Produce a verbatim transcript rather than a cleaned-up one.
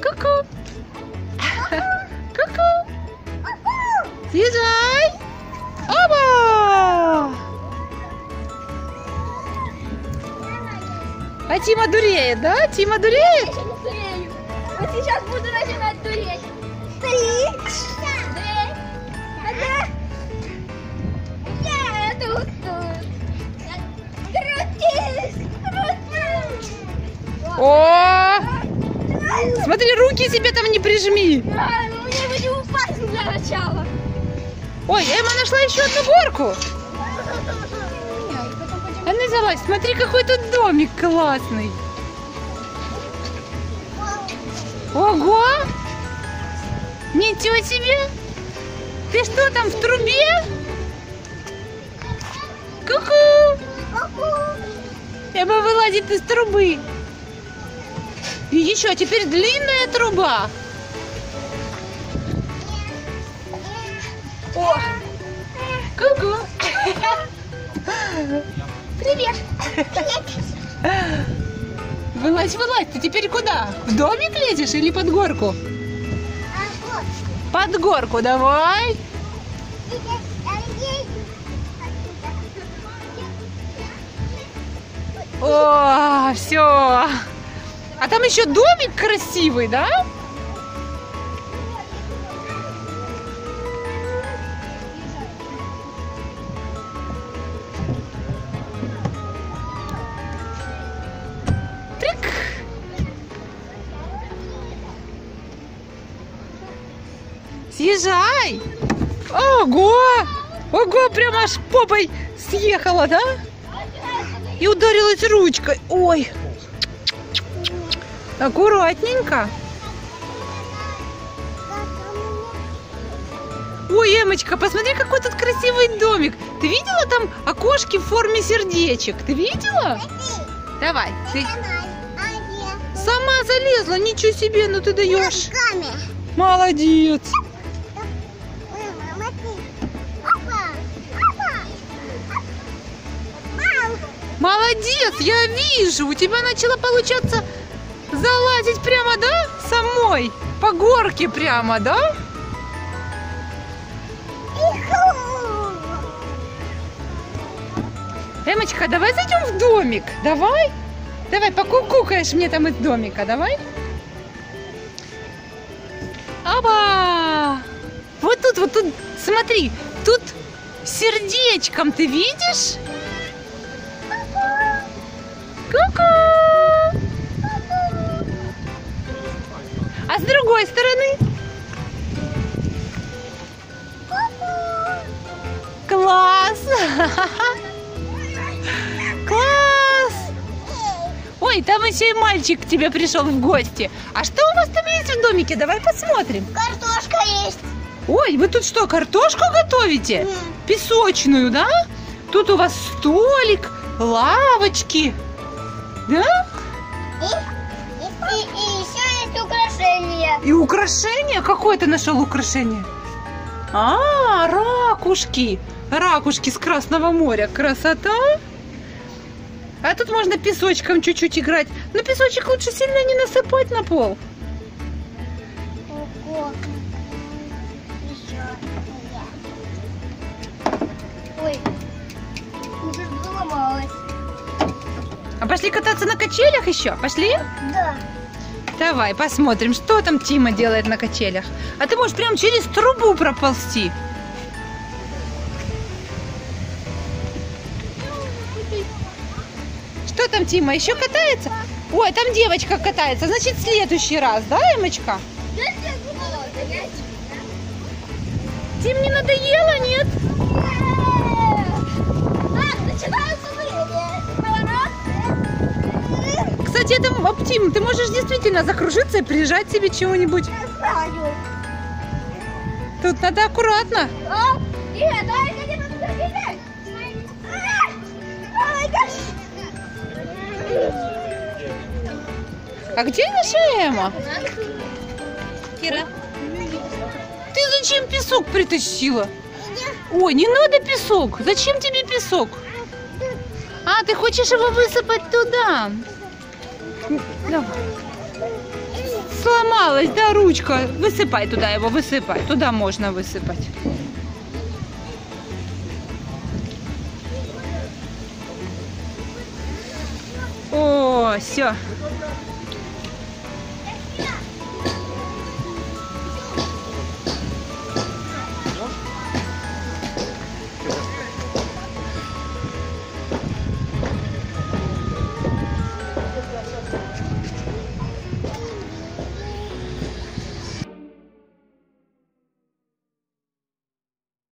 Ку-ку. Ку-ку. Съезжай. Оба! А Тима дуреет, да? Тима дуреет? Я не дурею. Вот сейчас буду начинать дуреть. Три. Две. Одна. Я тут, тут. Крутись. Крутись. О! Смотри, руки себе там не прижми. А, мне бы не упасть для начала. Ой, Эмма нашла еще одну горку. Она залазь, смотри, какой тут домик классный. Ого! Ничего себе! Ты что там в трубе? Ку-ку! Эмма вылазит из трубы. И еще теперь длинная труба. О! Ку-ку! Привет. Вылазь, вылазь. Ты теперь куда? В домик лезешь или под горку? Под горку давай. О, все. А там еще домик красивый, да? Съезжай! Ого! Ого, прямо аж попой съехала, да? И ударилась ручкой. Ой! Аккуратненько. Ой, Эмочка, посмотри, какой тут красивый домик. Ты видела там окошки в форме сердечек? Ты видела? Давай. Ты сама залезла, ничего себе, ну ты даешь. Молодец. Молодец, я вижу, у тебя начало получаться залазить прямо, да, самой? По горке прямо, да? Эмочка, давай зайдем в домик, давай? Давай, покукукаешь мне там из домика, давай? Аба! Вот тут, вот тут, смотри, тут сердечком, ты видишь? Ку-ку! А с другой стороны? Класс! Класс! Ой, там еще и мальчик к тебе пришел в гости. А что у вас там есть в домике? Давай посмотрим. Картошка есть. Ой, вы тут что, картошку готовите? Mm. Песочную, да? Тут у вас столик, лавочки. Да? И, и, и, и еще есть украшения. И украшения? Какое ты нашел украшение? А, ракушки. Ракушки с Красного моря. Красота. А тут можно песочком чуть-чуть играть. Но песочек лучше сильно не насыпать на пол. Ого. Ой, уже заломалась. А пошли кататься на качелях еще? Пошли? Да. Давай посмотрим, что там Тима делает на качелях. А ты можешь прям через трубу проползти. Что там Тима еще катается? Ой, там девочка катается. Значит, в следующий раз, да, Эмочка? Тим, не надоело, нет? Кстати, это, Тим, ты можешь действительно закружиться и прижать себе чего-нибудь. Тут надо аккуратно. А где наша Эмма? Кира. Ты зачем песок притащила? Ой, не надо песок. Зачем тебе песок? А, ты хочешь его высыпать туда? Давай. сломалась, да, ручка? Высыпай туда его, высыпай. Туда можно высыпать. О, все.